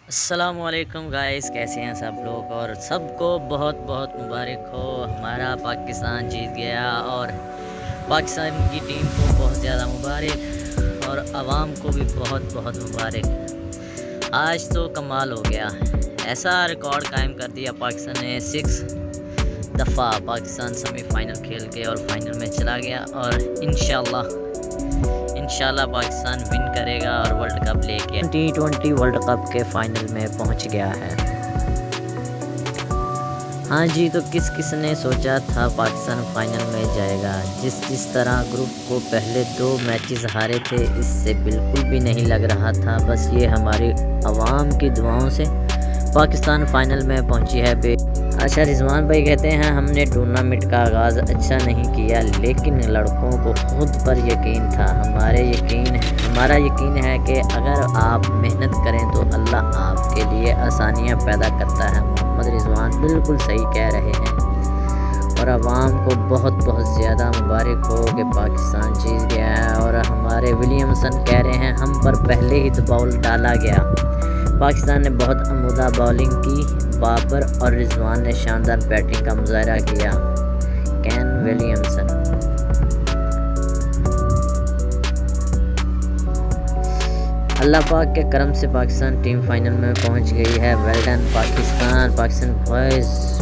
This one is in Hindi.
अस्सलामुअलैकुम गाइस, कैसे हैं सब लोग। और सबको बहुत बहुत मुबारक हो, हमारा पाकिस्तान जीत गया। और पाकिस्तान की टीम को बहुत ज़्यादा मुबारक और आवाम को भी बहुत बहुत मुबारक। आज तो कमाल हो गया, ऐसा रिकॉर्ड कायम कर दिया पाकिस्तान ने। 6 दफ़ा पाकिस्तान सेमीफाइनल खेल के और फाइनल में चला गया। और इंशाल्लाह पाकिस्तान विन करेगा और वर्ल्ड कप लेके T20 वर्ल्ड कप के फाइनल में पहुंच गया है। हाँ जी, तो किस ने सोचा था पाकिस्तान फाइनल में जाएगा। जिस तरह ग्रुप को पहले 2 मैचेस हारे थे, इससे बिल्कुल भी नहीं लग रहा था। बस ये हमारी आवाम की दुआओं से पाकिस्तान फाइनल में पहुंची है। अच्छा, रिजवान भाई कहते हैं हमने टूर्नामेंट का आगाज़ अच्छा नहीं किया, लेकिन लड़कों को खुद पर यकीन था। हमारा यकीन है कि अगर आप मेहनत करें तो अल्लाह आपके लिए आसानियां पैदा करता है। मोहम्मद रिजवान बिल्कुल सही कह रहे हैं। और आवाम को बहुत बहुत ज़्यादा मुबारक हो कि पाकिस्तान जीत गया है। और हमारे विलियमसन कह रहे हैं हम पर पहले ही दबाव डाला गया। पाकिस्तान ने बहुत अमूदा बॉलिंग की, बाबर और रिजवान ने शानदार बैटिंग का मुजाहरा किया। Kane Williamson. अल्लाह पाक के करम से पाकिस्तान टीम फाइनल में पहुंच गई है। Well done Pakistan boys.